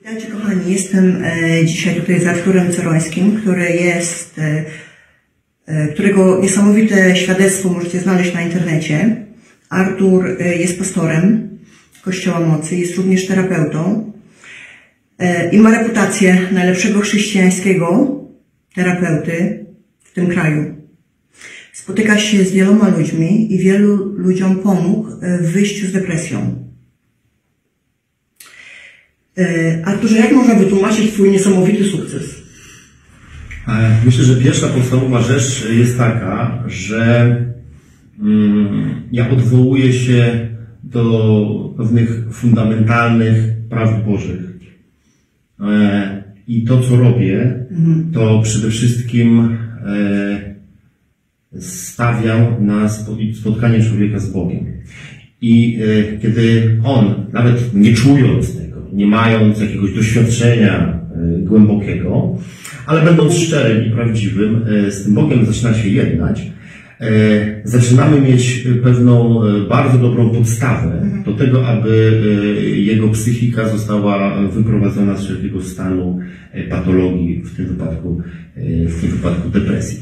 Witajcie kochani, jestem dzisiaj tutaj z Arturem Cerońskim, którego niesamowite świadectwo możecie znaleźć na internecie. Artur jest pastorem Kościoła Mocy, jest również terapeutą i ma reputację najlepszego chrześcijańskiego terapeuty w tym kraju. Spotyka się z wieloma ludźmi i wielu ludziom pomógł w wyjściu z depresją. Arturze, jak można wytłumaczyć Twój niesamowity sukces? Myślę, że pierwsza podstawowa rzecz jest taka, że ja odwołuję się do pewnych fundamentalnych prawd Bożych. I to, co robię, to przede wszystkim stawiam na spotkanie człowieka z Bogiem. I kiedy on, nawet nie czując tego, nie mając jakiegoś doświadczenia głębokiego, ale będąc szczerym i prawdziwym, z tym Bogiem zaczyna się jednać, zaczynamy mieć pewną bardzo dobrą podstawę do tego, aby jego psychika została wyprowadzona z wszelkiego stanu patologii, w tym wypadku depresji.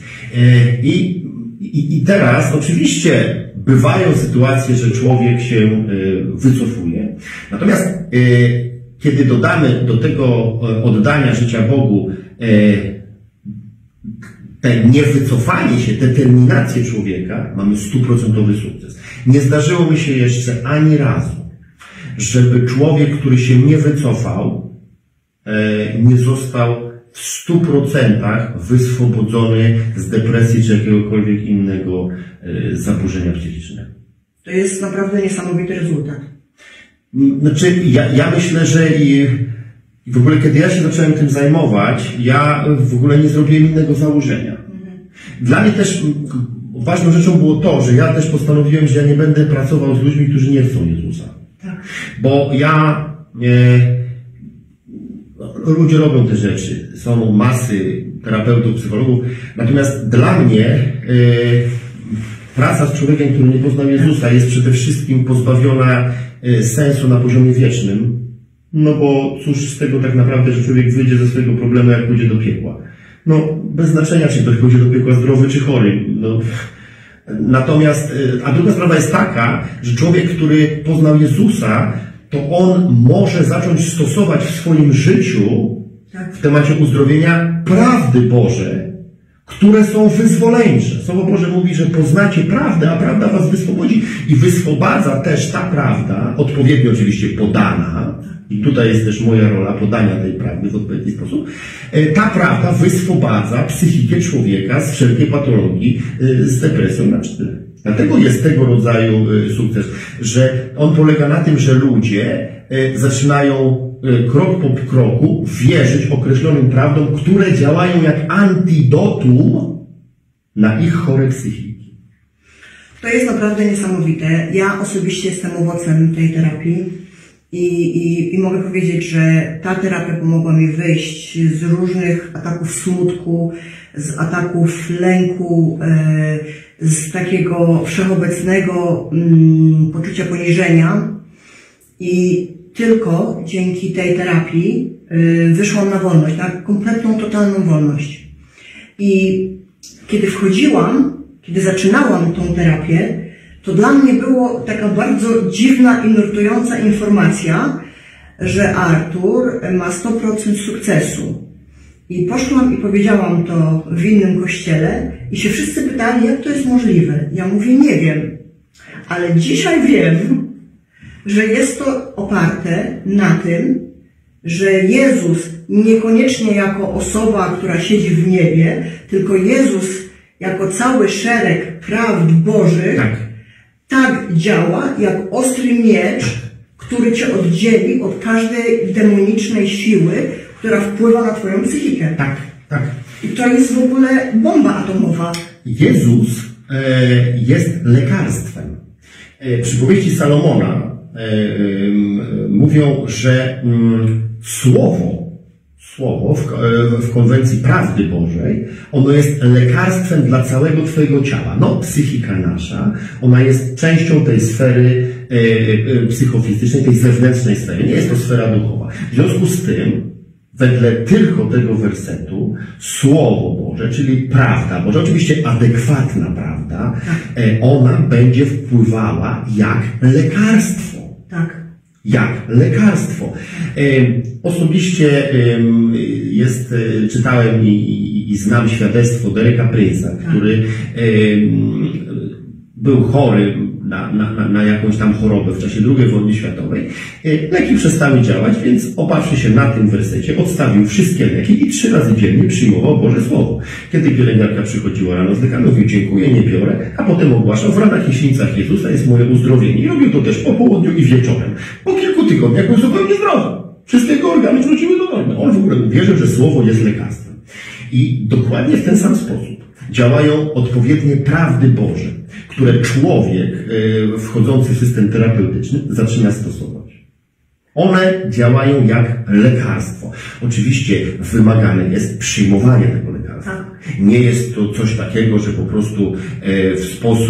I teraz oczywiście bywają sytuacje, że człowiek się wycofuje. Natomiast kiedy dodamy do tego oddania życia Bogu te niewycofanie się, determinację człowieka, mamy 100% sukces. Nie zdarzyło mi się jeszcze ani razu, żeby człowiek, który się nie wycofał, nie został w 100% wyswobodzony z depresji czy jakiegokolwiek innego zaburzenia psychicznego. To jest naprawdę niesamowity rezultat. Znaczy, ja myślę, że i w ogóle kiedy ja się zacząłem tym zajmować, ja w ogóle nie zrobiłem innego założenia. Dla mnie też ważną rzeczą było to, że ja też postanowiłem, że ja nie będę pracował z ludźmi, którzy nie chcą Jezusa. Tak. Bo ludzie robią te rzeczy. Są masy terapeutów, psychologów. Natomiast dla mnie praca z człowiekiem, który nie poznał Jezusa, jest przede wszystkim pozbawiona sensu na poziomie wiecznym. No bo cóż z tego tak naprawdę, że człowiek wyjdzie ze swojego problemu, jak pójdzie do piekła. No, bez znaczenia, czy ktoś pójdzie do piekła zdrowy, czy chory. No. Natomiast, a druga sprawa jest taka, że człowiek, który poznał Jezusa, to on może zacząć stosować w swoim życiu, w temacie uzdrowienia, prawdy Boże, które są wyzwoleńcze. Słowo Boże mówi, że poznacie prawdę, a prawda was wyswobodzi. I wyswobadza też ta prawda, odpowiednio oczywiście podana, i tutaj jest też moja rola podania tej prawdy w odpowiedni sposób. Ta prawda wyswobadza psychikę człowieka z wszelkiej patologii, z depresją na czele. Dlatego jest tego rodzaju sukces, że on polega na tym, że ludzie zaczynają krok po kroku wierzyć określonym prawdom, które działają jak antidotum na ich chore psychiki. To jest naprawdę niesamowite. Ja osobiście jestem owocem tej terapii. I mogę powiedzieć, że ta terapia pomogła mi wyjść z różnych ataków smutku, z ataków lęku, z takiego wszechobecnego poczucia poniżenia. I tylko dzięki tej terapii wyszłam na wolność, na kompletną, totalną wolność. I kiedy zaczynałam tą terapię, to dla mnie było taka bardzo dziwna i nurtująca informacja, że Artur ma 100% sukcesu. I poszłam i powiedziałam to w innym kościele i się wszyscy pytali, jak to jest możliwe. Ja mówię, nie wiem, ale dzisiaj wiem, że jest to oparte na tym, że Jezus niekoniecznie jako osoba, która siedzi w niebie, tylko Jezus jako cały szereg prawd Bożych, tak działa, jak ostry miecz, który cię oddzieli od każdej demonicznej siły, która wpływa na twoją psychikę. Tak. I to jest w ogóle bomba atomowa. Jezus jest lekarstwem. Przypowieści Salomona mówią, że słowo w konwencji prawdy Bożej, ono jest lekarstwem dla całego twojego ciała. No, psychika nasza, ona jest częścią tej sfery psychofizycznej, tej zewnętrznej sfery. Nie jest to sfera duchowa. W związku z tym, wedle tylko tego wersetu, Słowo Boże, czyli prawda Boża, oczywiście adekwatna prawda, ona będzie wpływała jak lekarstwo. Tak. Jak lekarstwo. Osobiście czytałem i znam świadectwo Dereka Prince'a, który był chory na jakąś tam chorobę w czasie II wojny światowej. Leki przestały działać, więc opatrzy się na tym wersecie, odstawił wszystkie leki i 3 razy dziennie przyjmował Boże Słowo. Kiedy pielęgniarka przychodziła rano z lekami, mówił: dziękuję, nie biorę, a potem ogłaszał: w ranach i świńcach Jezusa jest moje uzdrowienie. I robił to też po południu i wieczorem. Po kilku tygodniach był zupełnie zdrowy. Wszystkie jego organy wróciły do normy. On w ogóle uwierzył, że Słowo jest lekarstwem. I dokładnie w ten sam sposób działają odpowiednie prawdy Boże, które człowiek wchodzący w system terapeutyczny zaczyna stosować. One działają jak lekarstwo. Oczywiście wymagane jest przyjmowanie tego lekarstwa. Nie jest to coś takiego, że po prostu w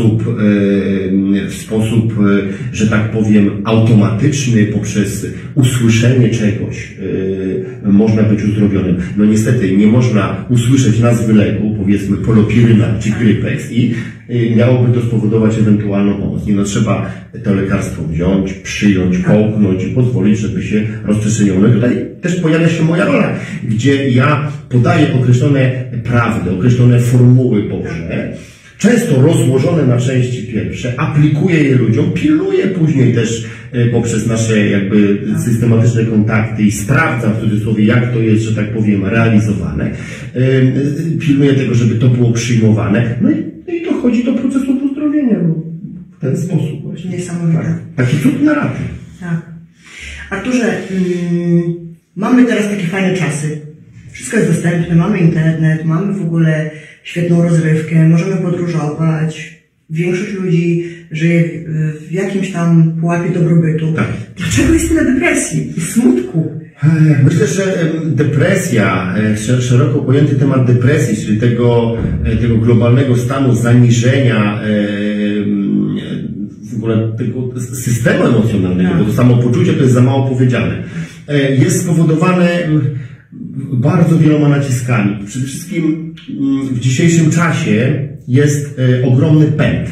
sposób, że tak powiem, automatyczny poprzez usłyszenie czegoś można być uzdrowionym. No niestety nie można usłyszeć nazwy leku, powiedzmy polopiryna czy Grypex i miałoby to spowodować ewentualną pomoc. Nie, no trzeba to lekarstwo wziąć, przyjąć, połknąć i pozwolić, żeby się rozprzestrzeniło. No i tutaj też pojawia się moja rola, gdzie ja podaję określone prawdy, określone formuły Boże, często rozłożone na części pierwsze, aplikuję je ludziom, pilnuję później też poprzez nasze jakby systematyczne kontakty i sprawdzam w cudzysłowie, jak to jest, że tak powiem, realizowane. Pilnuję tego, żeby to było przyjmowane. No i dochodzi do procesu uzdrowienia w ten sposób właśnie. Niesamowite. Tak. Taki cud na raty. Tak. Arturze, mamy teraz takie fajne czasy. Wszystko jest dostępne, mamy internet, mamy w ogóle świetną rozrywkę, możemy podróżować. Większość ludzi żyje w jakimś tam pułapie dobrobytu. Tak. Dlaczego jest tyle depresji i smutku? Myślę, że depresja, szeroko pojęty temat depresji, czyli tego globalnego stanu zaniżenia w ogóle tego systemu emocjonalnego, bo to samopoczucie to jest za mało powiedziane, jest spowodowane bardzo wieloma naciskami. Przede wszystkim w dzisiejszym czasie jest ogromny pęd.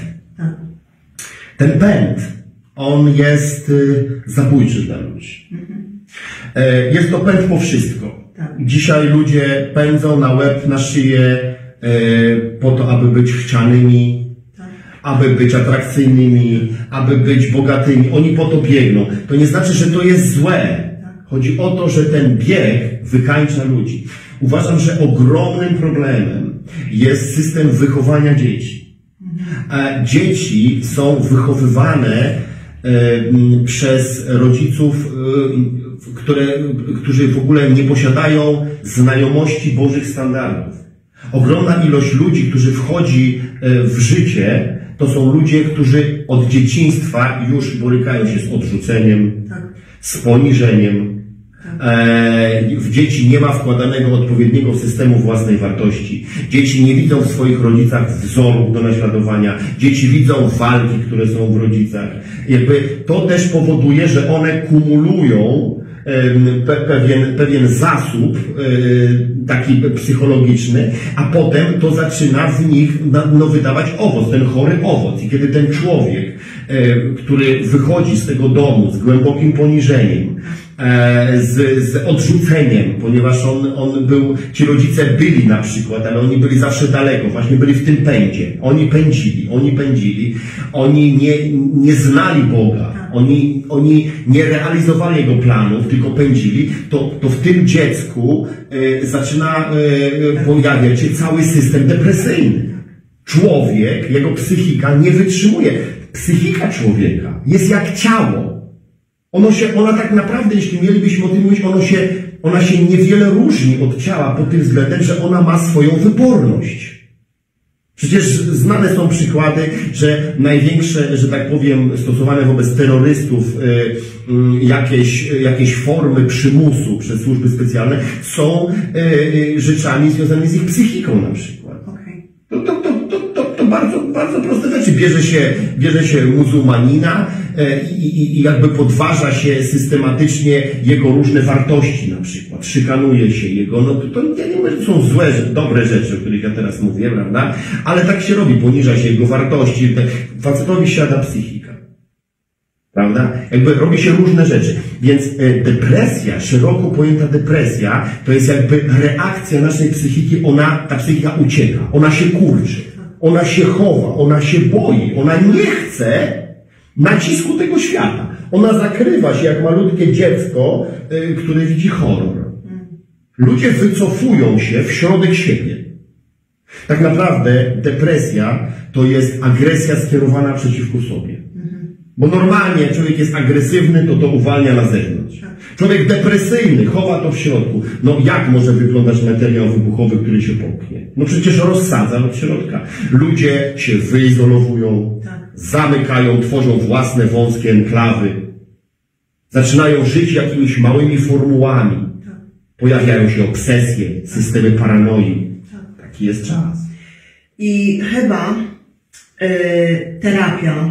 Ten pęd, on jest zabójczy dla ludzi. Jest to pęd po wszystko. Dzisiaj ludzie pędzą na łeb, na szyję po to, aby być chcianymi, aby być atrakcyjnymi, aby być bogatymi. Oni po to biegną. To nie znaczy, że to jest złe. Chodzi o to, że ten bieg wykańcza ludzi. Uważam, że ogromnym problemem jest system wychowania dzieci. Dzieci są wychowywane przez rodziców, którzy w ogóle nie posiadają znajomości Bożych standardów. Ogromna ilość ludzi, którzy wchodzi w życie, to są ludzie, którzy od dzieciństwa już borykają się z odrzuceniem, z poniżeniem. W dzieci nie ma wkładanego odpowiedniego systemu własnej wartości. Dzieci nie widzą w swoich rodzicach wzorów do naśladowania. Dzieci widzą walki, które są w rodzicach. Jakby to też powoduje, że one kumulują pewien zasób taki psychologiczny, a potem to zaczyna w nich wydawać owoc, ten chory owoc. I kiedy ten człowiek, który wychodzi z tego domu z głębokim poniżeniem, z odrzuceniem, ponieważ ci rodzice byli na przykład, ale oni byli zawsze daleko, właśnie byli w tym pędzie. Oni pędzili, oni nie znali Boga, oni nie realizowali Jego planów, tylko pędzili, to w tym dziecku zaczyna pojawiać się cały system depresyjny. Człowiek, jego psychika nie wytrzymuje. Psychika człowieka jest jak ciało. Ona tak naprawdę, jeśli mielibyśmy o tym mówić, ona się niewiele różni od ciała pod tym względem, że ona ma swoją wyporność. Przecież znane są przykłady, że największe, że tak powiem, stosowane wobec terrorystów jakieś formy przymusu przez służby specjalne są rzeczami związanymi z ich psychiką na przykład. To bardzo, bardzo proste rzeczy. Bierze się muzułmanina, i jakby podważa się systematycznie jego różne wartości na przykład, szykanuje się jego, no to ja nie mówię, że są złe, dobre rzeczy, o których ja teraz mówię, prawda, ale tak się robi, poniża się jego wartości, facetowi siada psychika. Prawda? Jakby robi się różne rzeczy. Więc depresja, szeroko pojęta depresja, to jest jakby reakcja naszej psychiki, ta psychika ucieka, ona się kurczy, ona się chowa, ona się boi, ona nie chce nacisku tego świata. Ona zakrywa się jak malutkie dziecko, które widzi horror. Ludzie wycofują się w środek siebie. Tak naprawdę depresja to jest agresja skierowana przeciwko sobie. Bo normalnie jak człowiek jest agresywny, to uwalnia na zewnątrz. Człowiek depresyjny chowa to w środku. No jak może wyglądać materiał wybuchowy, który się popchnie? No przecież rozsadza od środka. Ludzie się wyizolowują, zamykają, tworzą własne wąskie enklawy. Zaczynają żyć jakimiś małymi formułami. Pojawiają się obsesje, systemy paranoi. Taki jest czas. I chyba terapia,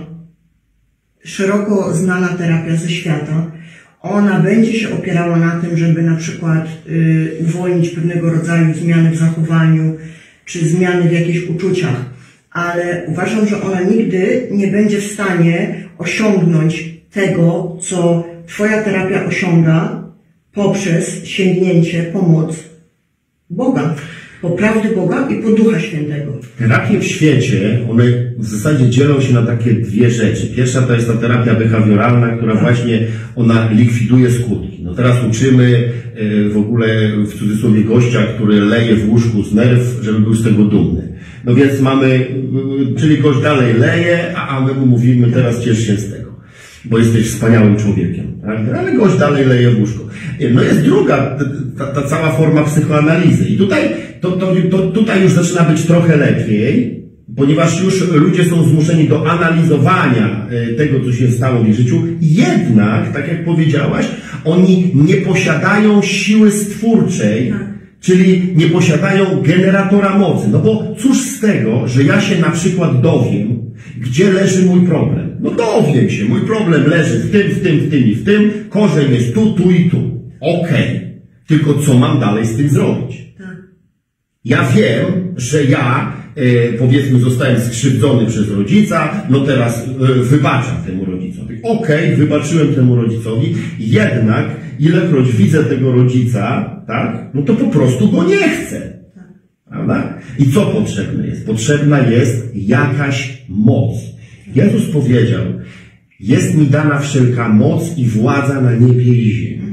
szeroko znana terapia ze świata, ona będzie się opierała na tym, żeby na przykład uwolnić pewnego rodzaju zmiany w zachowaniu, czy zmiany w jakichś uczuciach, ale uważam, że ona nigdy nie będzie w stanie osiągnąć tego, co Twoja terapia osiąga poprzez sięgnięcie pomoc Boga, po prawdy Boga i po Ducha Świętego. Terapie w świecie, one w zasadzie dzielą się na takie dwie rzeczy. Pierwsza to jest ta terapia behawioralna, która właśnie ona likwiduje skutki. No teraz uczymy w ogóle w cudzysłowie gościa, który leje w łóżku z nerw, żeby był z tego dumny. No więc mamy, czyli gość dalej leje, a my mu mówimy teraz ciesz się z tego, bo jesteś wspaniałym człowiekiem. Tak? Ale gość dalej leje w łóżku. No jest druga, ta cała forma psychoanalizy. I tutaj już zaczyna być trochę lepiej, ponieważ już ludzie są zmuszeni do analizowania tego, co się stało w ich życiu. Jednak, tak jak powiedziałaś, oni nie posiadają siły stwórczej, czyli nie posiadają generatora mocy. No bo cóż z tego, że ja się na przykład dowiem, gdzie leży mój problem. No dowiem się, mój problem leży w tym i w tym, korzeń jest tu i tu. Okej. Tylko co mam dalej z tym zrobić? Ja wiem, że ja, powiedzmy, zostałem skrzywdzony przez rodzica, no teraz wybaczam temu rodzicowi. Okej, wybaczyłem temu rodzicowi, jednak ilekroć widzę tego rodzica, tak, no to po prostu go nie chcę. Prawda? I co potrzebne jest? Potrzebna jest jakaś moc. Jezus powiedział, jest mi dana wszelka moc i władza na niebie i ziemi.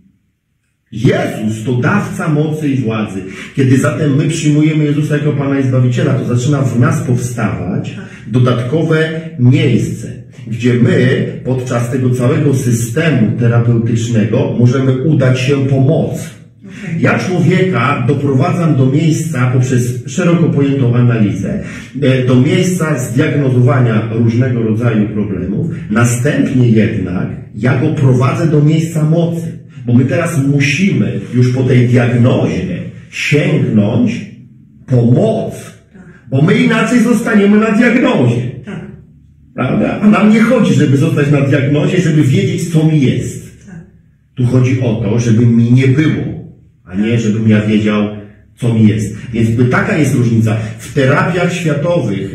Jezus to dawca mocy i władzy. Kiedy zatem my przyjmujemy Jezusa jako Pana i Zbawiciela, to zaczyna w nas powstawać dodatkowe miejsce, gdzie my podczas tego całego systemu terapeutycznego możemy udać się po moc. Ja człowieka doprowadzam do miejsca poprzez szeroko pojętą analizę, do miejsca zdiagnozowania różnego rodzaju problemów. Następnie jednak ja go prowadzę do miejsca mocy. Bo my teraz musimy już po tej diagnozie sięgnąć po moc. Bo my inaczej zostaniemy na diagnozie. Prawda? A nam nie chodzi, żeby zostać na diagnozie, żeby wiedzieć, co mi jest. Tu chodzi o to, żeby mi nie było, a nie żebym ja wiedział, co mi jest. Więc taka jest różnica. W terapiach światowych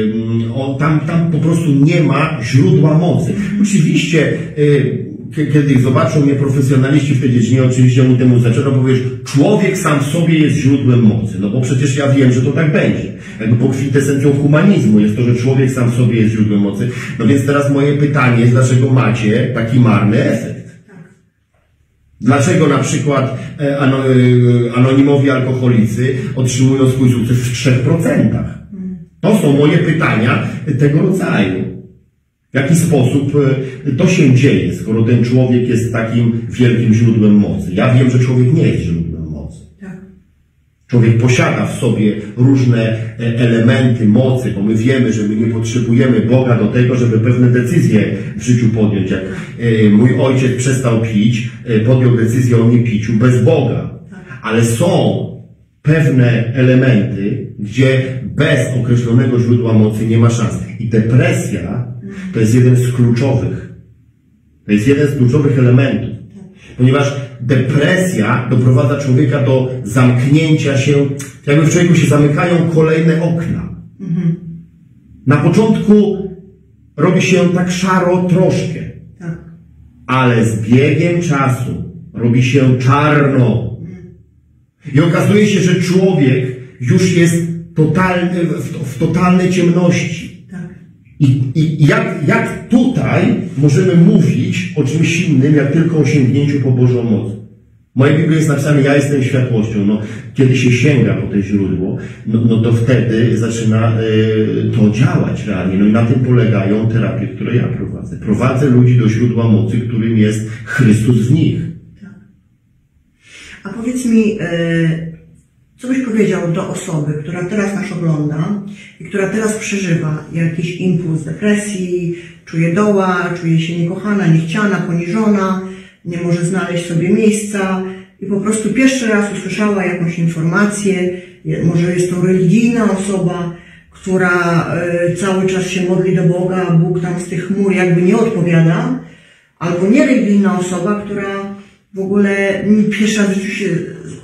tam po prostu nie ma źródła mocy. Oczywiście kiedy zobaczą mnie profesjonaliści w tej dziedzinie, oczywiście mu temu zaczęto powiedzieć, człowiek sam w sobie jest źródłem mocy. No bo przecież ja wiem, że to tak będzie. Jakby po kwintesencją humanizmu jest to, że człowiek sam w sobie jest źródłem mocy. No więc teraz moje pytanie jest, dlaczego macie taki marny efekt? Dlaczego na przykład anonimowi alkoholicy otrzymują swój sukces w 3%? To są moje pytania tego rodzaju. W jaki sposób to się dzieje, skoro ten człowiek jest takim wielkim źródłem mocy? Ja wiem, że człowiek nie jest źródłem mocy. Człowiek posiada w sobie różne elementy mocy, bo my wiemy, że my nie potrzebujemy Boga do tego, żeby pewne decyzje w życiu podjąć. Jak mój ojciec przestał pić, podjął decyzję o niepiciu bez Boga. Ale są pewne elementy, gdzie bez określonego źródła mocy nie ma szans. I depresja to jest jeden z kluczowych To jest jeden z kluczowych elementów. Ponieważ depresja doprowadza człowieka do zamknięcia się, jakby w człowieku się zamykają kolejne okna. Na początku robi się tak szaro troszkę, ale z biegiem czasu robi się czarno. I okazuje się, że człowiek już jest w totalnej ciemności. I jak tutaj możemy mówić o czymś innym, jak tylko o sięgnięciu po Bożą moc? W mojej Biblii jest napisane, ja jestem światłością. No, kiedy się sięga po to źródło, no to wtedy zaczyna to działać realnie. No i na tym polegają terapie, które ja prowadzę. Prowadzę ludzi do źródła mocy, którym jest Chrystus w nich. A powiedz mi, co byś powiedział do osoby, która teraz nas ogląda i która teraz przeżywa jakiś impuls depresji, czuje doła, czuje się niekochana, niechciana, poniżona, nie może znaleźć sobie miejsca i po prostu pierwszy raz usłyszała jakąś informację, może jest to religijna osoba, która cały czas się modli do Boga, a Bóg tam z tych chmur jakby nie odpowiada, albo niereligijna osoba, która w ogóle pierwszy raz w życiu się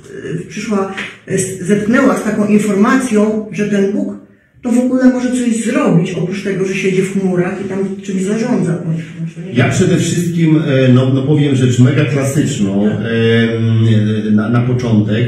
zetknęła z taką informacją, że ten Bóg to w ogóle może coś zrobić, oprócz tego, że siedzi w chmurach i tam czymś zarządza. Ja przede wszystkim powiem rzecz mega klasyczną na początek.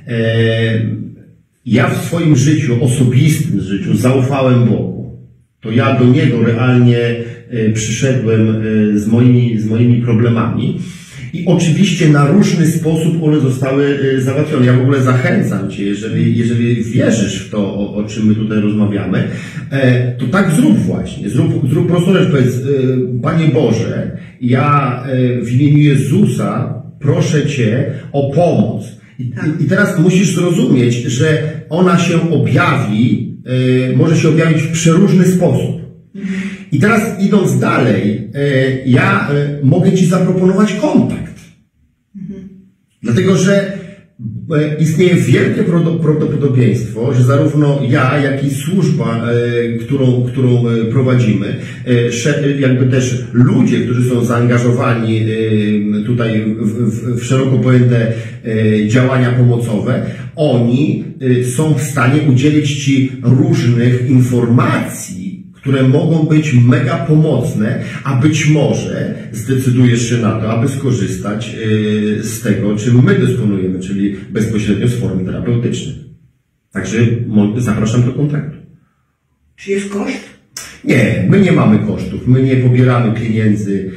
Ja w swoim życiu, osobistym życiu, zaufałem Bogu. To ja do Niego realnie przyszedłem z moimi problemami. I oczywiście na różny sposób one zostały załatwione. Ja w ogóle zachęcam Cię, jeżeli wierzysz w to, o czym my tutaj rozmawiamy, to tak zrób właśnie. Zrób prostą rzecz. Powiedz, Panie Boże, ja w imieniu Jezusa proszę Cię o pomoc. I teraz musisz zrozumieć, że ona się objawi, może się objawić w przeróżny sposób. I teraz idąc dalej, ja mogę Ci zaproponować kontakt. Dlatego, że istnieje wielkie prawdopodobieństwo, że zarówno ja, jak i służba, którą prowadzimy, jakby też ludzie, którzy są zaangażowani tutaj w szeroko pojęte działania pomocowe, oni są w stanie udzielić Ci różnych informacji, które mogą być mega pomocne, a być może zdecydujesz się na to, aby skorzystać z tego, czym my dysponujemy, czyli bezpośrednio z formy terapeutycznych. Także zapraszam do kontaktu. Czy jest koszt? Nie, my nie mamy kosztów, my nie pobieramy pieniędzy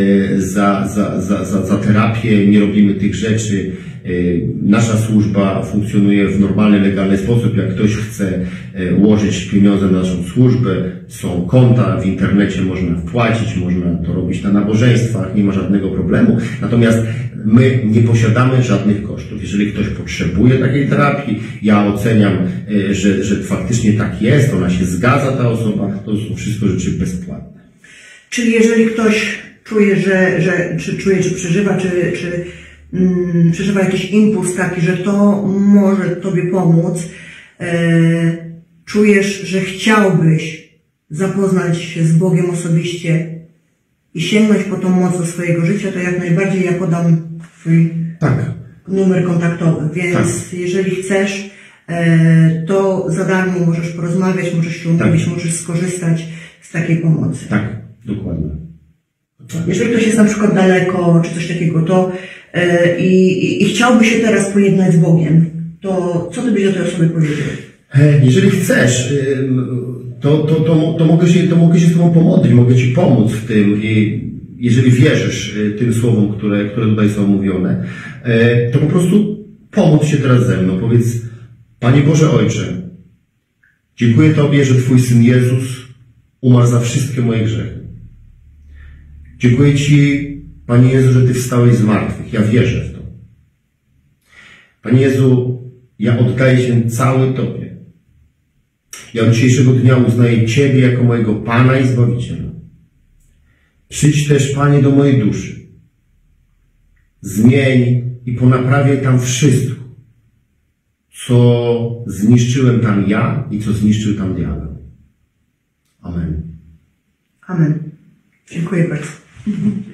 za terapię, nie robimy tych rzeczy. Nasza służba funkcjonuje w normalny, legalny sposób. Jak ktoś chce łożyć pieniądze na naszą służbę, są konta, w internecie można wpłacić, można to robić na nabożeństwach, nie ma żadnego problemu. Natomiast my nie posiadamy żadnych kosztów. Jeżeli ktoś potrzebuje takiej terapii, ja oceniam, że faktycznie tak jest, ona się zgadza, ta osoba, to są wszystko rzeczy bezpłatne. Czyli jeżeli ktoś czuje, czy przeżywa, przeżywa jakiś impuls taki, że to może Tobie pomóc, czujesz, że chciałbyś zapoznać się z Bogiem osobiście i sięgnąć po tą moc do swojego życia, to jak najbardziej ja podam Twój numer kontaktowy. Więc jeżeli chcesz, to za darmo możesz porozmawiać, możesz się umówić, możesz skorzystać z takiej pomocy. Tak, dokładnie. Jeżeli ktoś jest na przykład daleko, czy coś takiego, to i chciałby się teraz pojednać z Bogiem, to co Ty byś do tej osoby powiedział? Jeżeli chcesz, to mogę się z Tobą pomodlić, mogę Ci pomóc w tym, jeżeli wierzysz tym słowom, które tutaj są mówione, to po prostu pomóc się teraz ze mną. Powiedz, Panie Boże Ojcze, dziękuję Tobie, że Twój Syn Jezus umarł za wszystkie moje grzechy. Dziękuję Ci, Panie Jezu, że Ty wstałeś z martwych. Ja wierzę w to. Panie Jezu, ja oddaję się cały Tobie. Ja od dzisiejszego dnia uznaję Ciebie jako mojego Pana i Zbawiciela. Przyjdź też, Panie, do mojej duszy. Zmień i ponaprawiaj tam wszystko, co zniszczyłem tam ja i co zniszczył tam diabeł. Amen. Amen. Dziękuję bardzo.